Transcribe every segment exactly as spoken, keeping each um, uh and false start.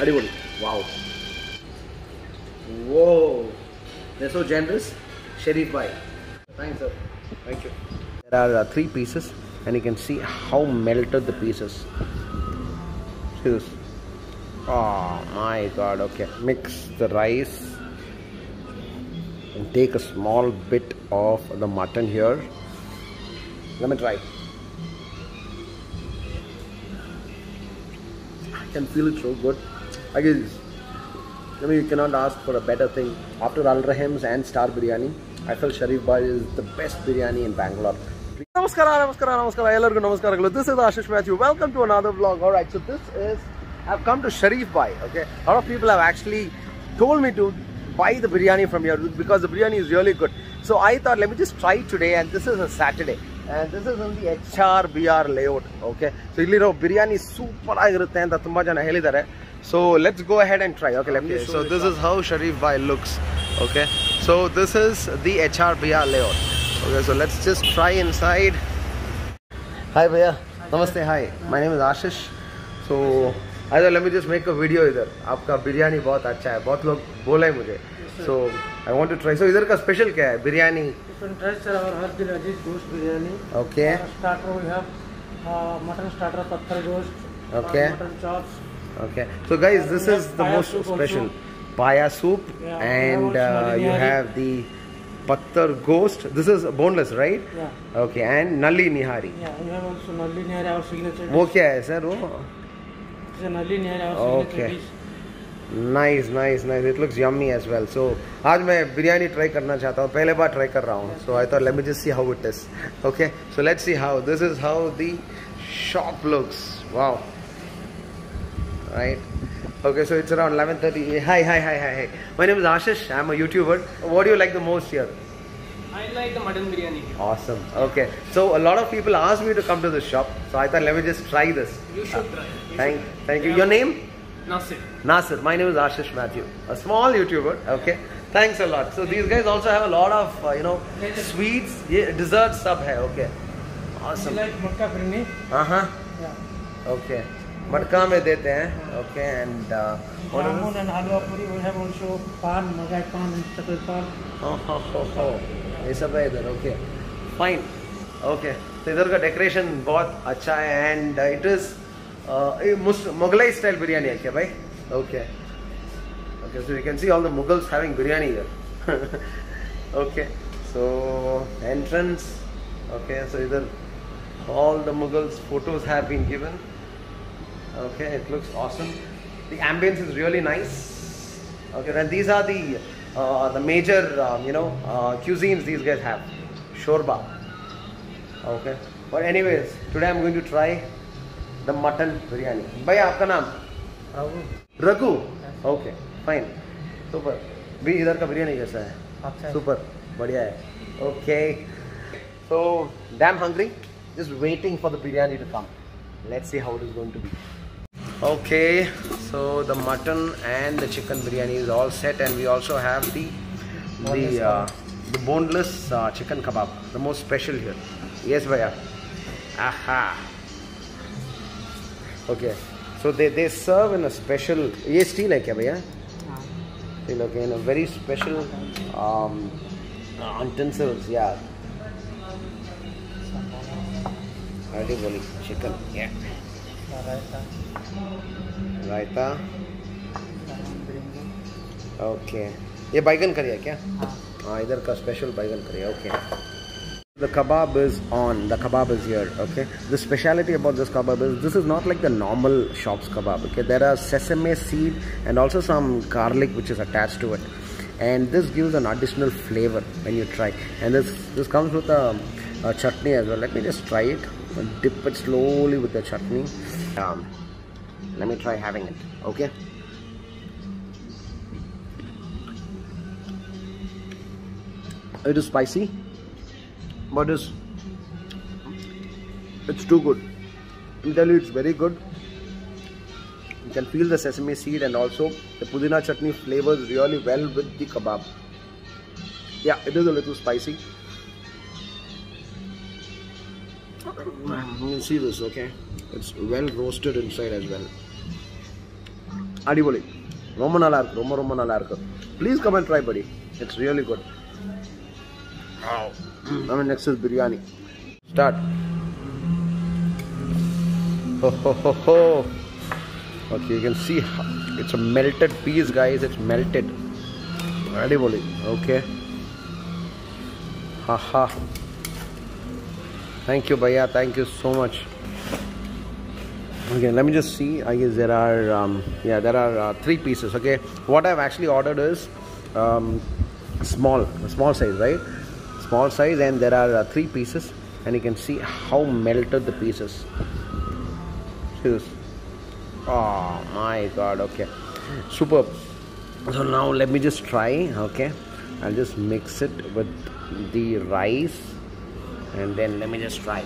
Adivoli. Wow. Whoa. They're so generous. Sharif bhai. Thanks, sir. Thank you. There are uh, three pieces, and you can see how melted the pieces. See this. Oh my god. Okay. Mix the rice and take a small bit of the mutton here. Let me try. I can feel it so good. I guess, I mean, you cannot ask for a better thing. After Al Rahim's and Star Biryani, I feel Sharif Bhai is the best biryani in Bangalore. Namaskara, namaskara, namaskara. Ellargu namaskara. This is Ashish Matthew. Welcome to another vlog. Alright, so this is, I've come to Sharif Bhai. Okay, a lot of people have actually told me to buy the biryani from here because the biryani is really good. So I thought, let me just try today, and this is a Saturday. And this is in the H R B R layout. Okay, so ಇಲ್ಲಿ biryani super ಆಗಿರುತ್ತೆ ಅಂತ ತುಂಬಾ ಜನ ಹೇಳಿದ್ದಾರೆ. So let's go ahead and try. Okay, let me. Okay, so this is how Sharif Bhai looks. Okay, so this is the H R B R layout. Okay, so let's just try inside. Hi भैया, नमस्ते. Hi, my name is Ashish. So I thought let me just make a video इधर. आपका बिरयानी बहुत अच्छा है. बहुत लोग बोला है मुझे. So I want to try. So इधर का special क्या है? Biryani. Different types are our Har Dil Aziz ghost biryani. Okay. Uh, starter we have uh, mutton starter, patthar ghost. Okay. Uh, mutton chops. Okay. So guys, this uh, is the most special. Also. Paya soup, yeah, and uh, you have the patthar ghost. This is boneless, right? Yeah. Okay. And nalli nihari. Yeah, we have also nalli nihari, our signature dish. वो क्या है sir? वो? It's a nalli nihari, our signature Okay. dish. Nice, nice, nice. It looks yummy as well. So आज मैं biryani try करना चाहता हूँ. पहले बार try कर रहा हूँ. So I thought let me just see how it is. Okay. So let's see how. This is how the shop looks. Wow. Right. Okay. So it's around eleven thirty. Hi, hi, hi, hi, hi. My name is Ashish. I'm a YouTuber. What do you like the most here? I like the mutton biryani. Awesome. Okay. So a lot of people asked me to come to this shop. So I thought let me just try this. You should try. You Thank, should. thank you. Yeah. Your name? Nasir. Nasir. My name is Ashish Matthew, a small YouTuber. Okay, thanks a lot. So these guys also have a lot of uh, you know sweets, yeah, dessert stuff hai. Okay, awesome. We like matka biryani. Uh huh. Yeah. Okay, matka mein dete hain. Okay, and uh, what is Jamun this? and halwa puri. We have also pan, magai pan, and chakal pan. Oh, oh, oh, oh. ये सब है इधर. Okay, fine. Okay, तो इधर का decoration बहुत अच्छा है, and uh, it is uh, Mughlai style biryani है क्या भाई? Okay. Okay, so you can see all the Mughals having biryani here. Okay, so entrance. Okay, so either all the Mughals photos have been given. Okay, it looks awesome. The ambience is really nice. Okay, and these are the uh, the major um, you know uh, cuisines these guys have. Shorba. Okay, but anyways, today I'm going to try the mutton biryani. Bhaiya, आपका नाम? Raghu. Raghu. Okay, fine. Super. भी इधर का बिरयानी कैसा है? अच्छा है. Super. बढ़िया है. Okay. So damn hungry. Just waiting for the biryani to come. Let's see how it is going to be. Okay. So the mutton and the chicken biryani is all set, and we also have the the uh, the boneless uh, chicken kebab, the most special here. Yes, bhaiya. Aha. Okay. So they, they serve in a special. ये steel है क्या भैया? Steel, okay, in a very special um, utensils, yeah. Adivoli chicken, yeah. Raita. Okay. ये बैगन करी है क्या? हाँ, इधर का special बैगन करी है. Okay. The kebab is on. The kebab is here. Okay. The speciality about this kebab is this is not like the normal shops kebab. Okay. There are sesame seed and also some garlic which is attached to it, and this gives an additional flavor when you try. And this this comes with a, a chutney as well. Let me just try it. Dip it slowly with the chutney. Um, let me try having it. Okay. It is spicy, but it's it's too good. I tell you, it's very good. You can feel the sesame seed and also the pudina chutney flavors really well with the kebab. Yeah, it is a little spicy. You can see this, okay? It's well roasted inside as well. அடிபொலி ரொம்ப நல்லா இருக்கு ரொம்ப ரொம்ப நல்லா இருக்கு please come and try buddy it's really good wow I mean next is biryani start ho ho ho ho okay you can see how it's a melted piece guys it's melted அடிபொலி okay haha thank you bhaiya thank you so much okay let me just see I guess there are um, yeah there are uh, three pieces okay what I've actually ordered is um, small small size right small size and there are uh, three pieces and you can see how melted the pieces see this oh my god okay superb so now let me just try okay I'll just mix it with the rice and then let me just try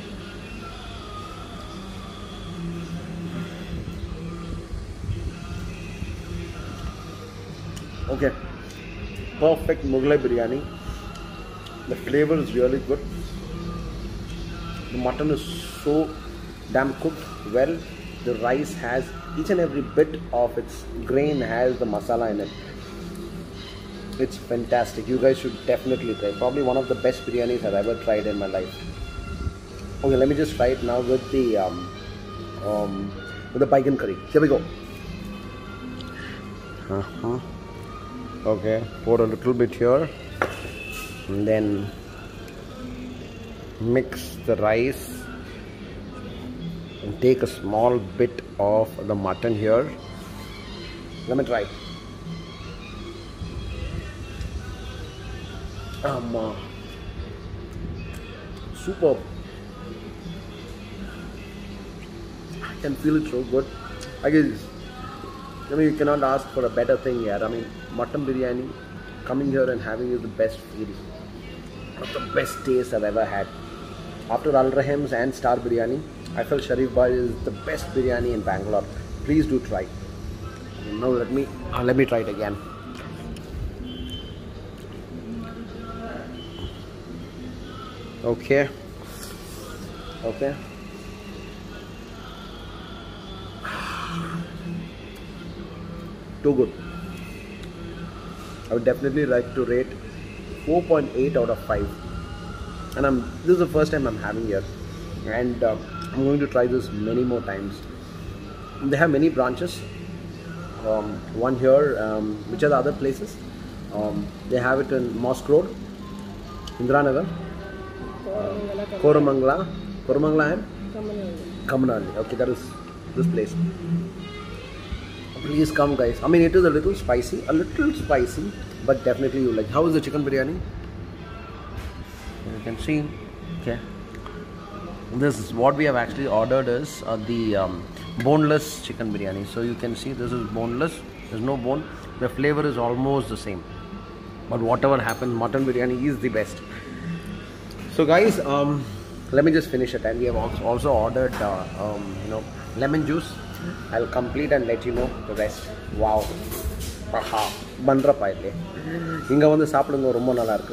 okay perfect Mughlai biryani the flavor is really good the mutton is so damn cooked well the rice has each and every bit of its grain has the masala in it it's fantastic you guys should definitely try probably one of the best biryanis I've ever tried in my life okay let me just try it now with the um, um, with the baigan curry here we go uh-huh. Okay, pour a little bit here and then mix the rice and take a small bit of the mutton here. Let me try. Um, uh, superb. I can feel it so good. I guess I mean, you cannot ask for a better thing here. I mean, mutton biryani, coming here and having is the best feel. One of the best taste I've ever had. After Al Rahim's and Star Biryani, I feel Sharif Bhai is the best biryani in Bangalore. Please do try. Now let me uh, let me try it again. Okay. Okay. Too good. I would definitely like to rate four point eight out of five and I'm this is the first time I'm having here and uh, I'm going to try this many more times. They have many branches um, one here um, which are the other places um, they have it in Mosque Road Indiranagar uh, Koramangala Koramangala and Kamanali okay that is this place. Please come guys. I mean it is a little spicy, a little spicy, but definitely you like. How is the chicken biryani? You can see. Okay. This is what we have actually ordered is uh, the um, boneless chicken biryani. So you can see this is boneless. There's no bone. The flavor is almost the same. But whatever happens, mutton biryani is the best. So guys, um, let me just finish it. And we have also ordered, uh, um, you know, lemon juice. I'll complete and let you know the rest. Wow. Aha. Bandra paile. Inga vandu saapidunga romba nalla irukku.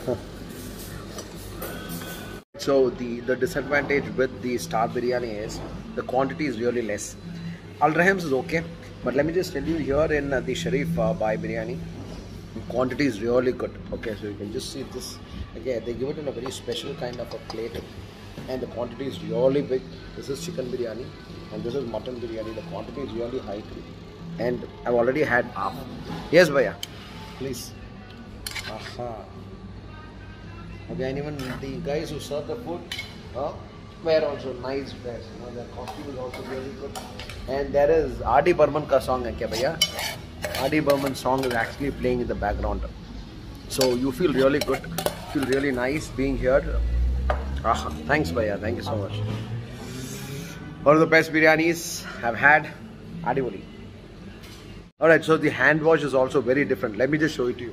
So the the disadvantage with the Star Biryani is the quantity is really less. Al Rahim's is okay, but let me just tell you here in uh, the Sharif uh, Bhai Biryani, the quantity is really good. Okay, so you can just see this. Again, they give it in a very special kind of a plate, and the quantity is really big. This is chicken biryani, and this is mutton biryani. The quantity is really high too. And I've already had half. Yes, Bhaiya. Please. Aha. Again, even the guys who serve the food uh, were also nice guys. You know, their costume is also really good. And there is R D Burman ka song hai kya Bhaiya? R D Burman's song is actually playing in the background. So you feel really good. Feel really nice being here. Ah, thanks Bhaiya. Thank you so much. One of the best biryanis I've had. Adivoli. Alright, so the hand wash is also very different. Let me just show it to you.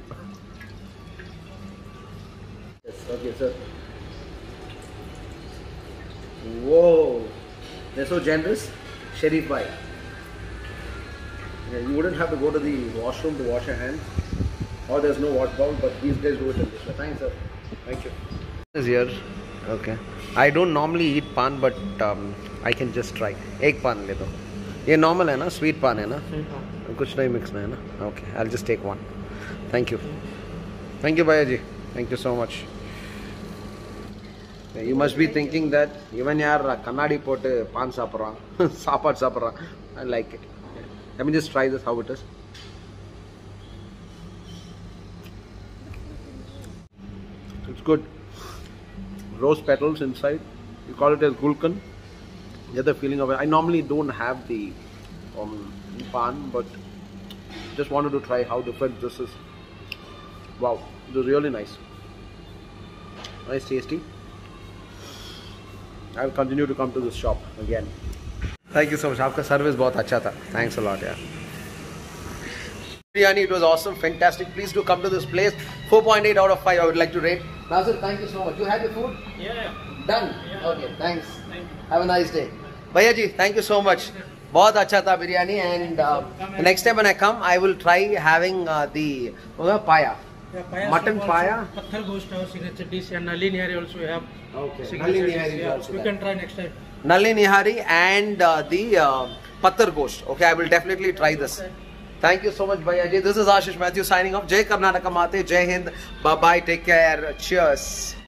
Yes, okay, sir. Whoa, they're so generous. Sharif Bhai. Yeah, you wouldn't have to go to the washroom to wash your hands. Or there's no wash bowl, but these guys do it in this way. Thanks, sir. Thank you. This is here. Okay. I don't normally eat pan, but um, I can just try. Egg pan le do. ये normal है ना, sweet पान है ना, Sweet one. कुछ नहीं mix में है ना. Okay, I will just take one. Thank you. Thank you भैया जी. Thank you so much. You must be thinking that even yaar kannadi potu pan saapran saapad saapran. I like it. Let me just try this how it is. It's good. Rose petals inside. You call it as gulkan. You get the feeling of it. I normally don't have the um, pan, but just wanted to try how different this is. Wow, this is really nice. Nice, tasty. I will continue to come to this shop again. Thank you so much. आपका service बहुत अच्छा था. Thanks a lot, यार. Biryani, it was awesome, fantastic. Please do come to this place. four point eight out of five I would like to rate. Nazir, thank you so much. You had your food? Yeah. Done? Yeah. Okay, thanks. Thank you. Have a nice day. Bhaiya ji, thank you so much. बहुत अच्छा था biryani, and uh, next time when I come, I will try having uh, the uh, paya. Yeah, paya Mutton soup paya. also, Pathar Ghost our signature dish, and Nalli Nihari also we have. Okay. signature Nalli dish, Nihari is yeah. also We there. can try next time. Nalli Nihari and uh, the uh, Pattar Ghost. Okay, I will definitely try this. Thank you so much, Bhaiya ji. This is Ashish Mathew signing off. Jai Karnataka Mate, Jai Hind. Bye bye. Take care. Cheers.